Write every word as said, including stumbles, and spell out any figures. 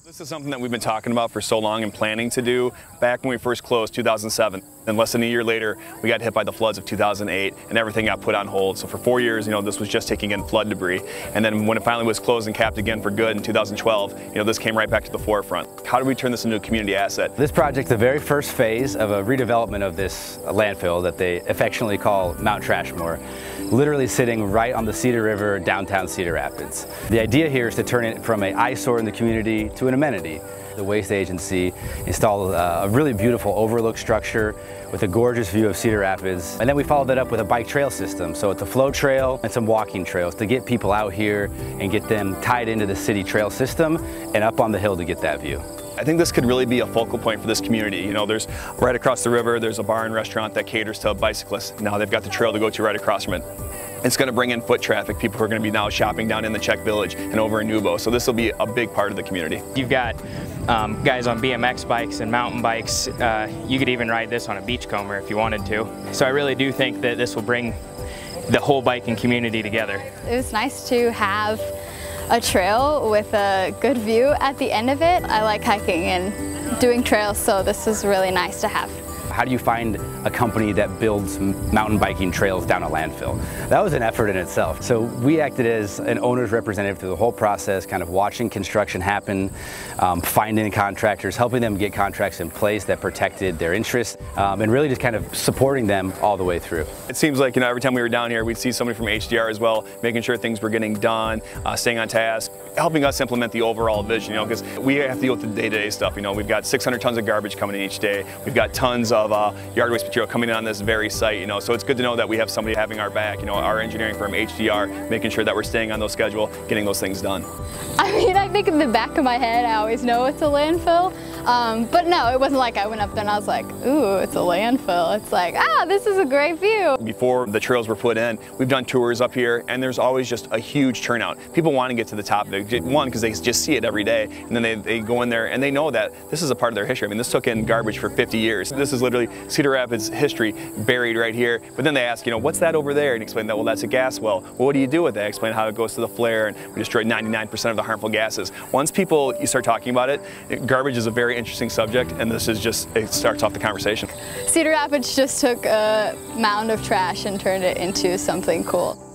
This is something that we've been talking about for so long and planning to do back when we first closed, two thousand seven. And less than a year later, we got hit by the floods of two thousand eight and everything got put on hold. So for four years, you know, this was just taking in flood debris. And then when it finally was closed and capped again for good in two thousand twelve, you know, this came right back to the forefront. How do we turn this into a community asset? This project, the very first phase of a redevelopment of this landfill that they affectionately call Mount Trashmore, literally sitting right on the Cedar River, downtown Cedar Rapids. The idea here is to turn it from an eyesore in the community to an amenity. The waste agency installed a really beautiful overlook structure with a gorgeous view of Cedar Rapids. And then we followed that up with a bike trail system. So it's a flow trail and some walking trails to get people out here and get them tied into the city trail system and up on the hill to get that view. I think this could really be a focal point for this community. You know, there's right across the river, there's a bar and restaurant that caters to bicyclists. Now they've got the trail to go to right across from it. It's going to bring in foot traffic, people who are going to be now shopping down in the Czech Village and over in Nubo. So this will be a big part of the community. You've got um, guys on B M X bikes and mountain bikes. Uh, you could even ride this on a beachcomber if you wanted to. So I really do think that this will bring the whole biking community together. It was nice to have a trail with a good view at the end of it. I like hiking and doing trails, so this is really nice to have. How do you find a company that builds mountain biking trails down a landfill? That was an effort in itself. So we acted as an owner's representative through the whole process, kind of watching construction happen, um, finding contractors, helping them get contracts in place that protected their interests, um, and really just kind of supporting them all the way through. It seems like, you know, every time we were down here, we'd see somebody from H D R as well, making sure things were getting done, uh, staying on task, helping us implement the overall vision, you know, because we have to deal with the day-to-day stuff. You know, we've got six hundred tons of garbage coming in each day. We've got tons of uh, yard waste material coming in on this very site, you know, so it's good to know that we have somebody having our back, you know, our engineering firm, H D R, making sure that we're staying on those schedule, getting those things done. I mean, I think in the back of my head, I always know it's a landfill, um, but no, it wasn't like I went up there and I was like, ooh, it's a landfill. It's like, ah, this is a great view. Before the trails were put in, we've done tours up here, and there's always just a huge turnout. People want to get to the top of it, one, because they just see it every day, and then they, they go in there and they know that this is a part of their history. I mean, this took in garbage for fifty years. This is literally Cedar Rapids history buried right here. But then they ask, you know, what's that over there? And explain that, well, that's a gas well. Well, what do you do with that? I explain how it goes to the flare, and we destroy ninety-nine percent of the harmful gases. Once people, you start talking about it, it, garbage is a very interesting subject, and this is just, it starts off the conversation. Cedar Rapids just took a mound of trash and turned it into something cool.